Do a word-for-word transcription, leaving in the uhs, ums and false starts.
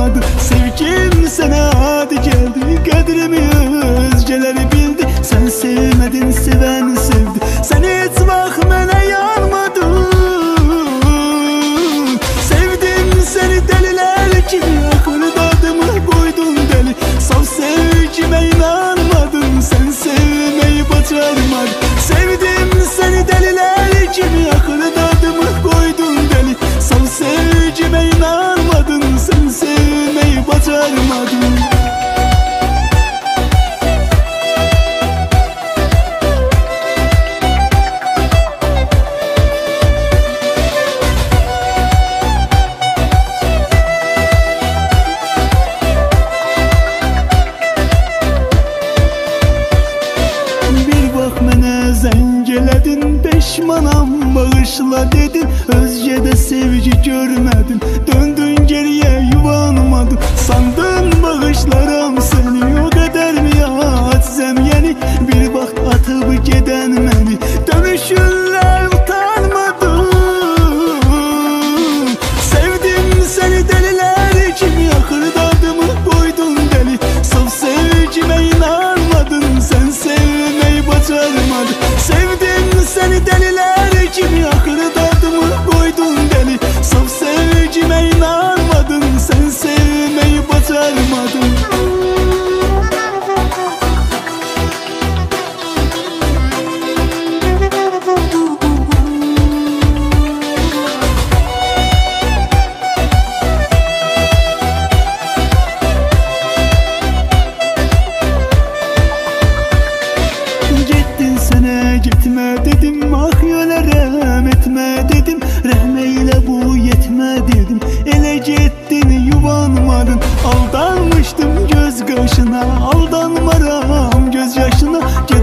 almadı. Sevgim sana adi geldi, kadrimi özceleri bildi. Sen sevmedin, seven sevdi. Sen hiç bak mene yanmadın. Sevdim seni deliler gibi, akıllı adımı koydun deli. Saf sevgime inanmadın, sen sevmeyi başarmadın. Sevdim seni deliler gibi, akıllı adımı koydun deli. Saf sevgime inanmadın, sen sevmeyi başarmadın. Zəngeledin, peşmanam bağışla dedin. Özce'de sevgi görmedin, döndün geriye yuvanmadın. Sandın bağışlaram seni, o kadar mı açsam yeni. Bir vaxt atıp geden məni, dönüşünle utanmadın. Sevdim seni deliler gibi, akıllı adımı koydun deli. Saf sevgime inanmadın, sen sevmeyi başarmadın. Sevdim seni deliler gibi, akıllı adımı koydun deli. Saf sevgime inanmadın, sen sevmeyi başarmadın. Gitme dedim, ah yola rəhm etme dedim. Rəhmeyle bu yetme dedim. Ele gittin, yuvanmadın. Aldanmıştım göz qaşına, aldanmaram göz yaşına.